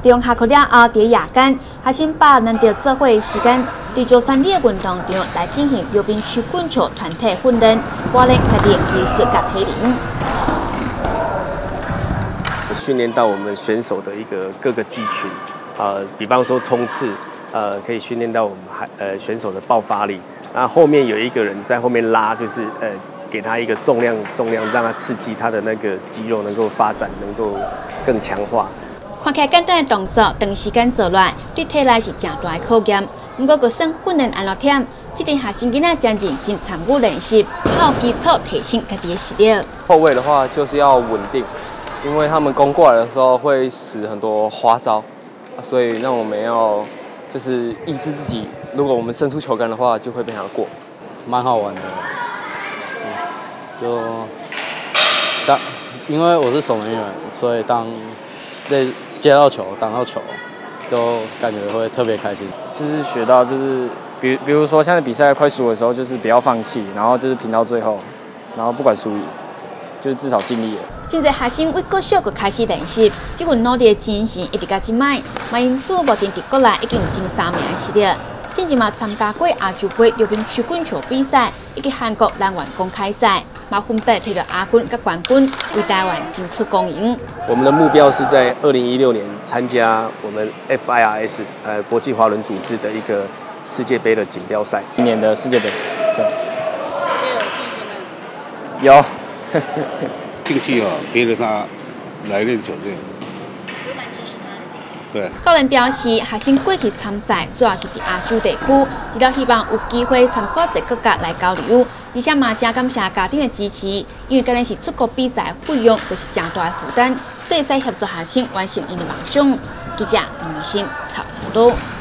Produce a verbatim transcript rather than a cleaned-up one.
中下课了后，伫夜间，学生把能着做伙的时间，伫石川里的运动场来进行溜冰区滚球团体训练，锻炼家己的技术甲体能。 训练到我们选手的一个各个肌群，呃，比方说冲刺，呃，可以训练到我们还呃选手的爆发力。那后面有一个人在后面拉，就是呃给他一个重量重量，让他刺激他的那个肌肉能够发展，能够更强化。 看起来简单的动作，长时间做来，对体力是正大的考验。不过，个算训练安乐忝，这点学生囡仔真认真参与练习，靠基础提升家己的实力。 后卫的话就是要稳定。 因为他们攻过来的时候会使很多花招，所以让我们要就是抑制自己。如果我们伸出球杆的话，就会被他过。 蛮好玩的，嗯、就当因为我是守门员，所以当接接到球、挡到球，都感觉会特别开心。 就是学到就是比比如说像比赛快输的时候，就是不要放弃，然后就是拼到最后，然后不管输赢，就是至少尽力了。 真侪学生为国小就开始练习，这份努力的精神一直到今摆，嘛因此目前伫国内已经有前三名的实力。近前嘛参加过亚洲杯溜冰区滚球比赛，以及韩国篮网公开赛，嘛分别摕到亚军甲冠军，为台湾争出光荣。 我们的目标是在二零一六年参加我们 F I R S 呃国际滑轮组织的一个世界杯的锦标赛。 今年的世界杯，对。 觉得有信心吗？ 有。 兴趣哦，陪着他来练球这样。 有蛮支持他的。 对。 教练表示，学生过去参赛主要是伫亚洲地区，除了希望有机会参加一国家来交流，而且嘛真感谢家庭的支持，因为可能是出国比赛费用就是真大的负担，所以使协助学生完成因的梦想。记者林雨欣采访报道。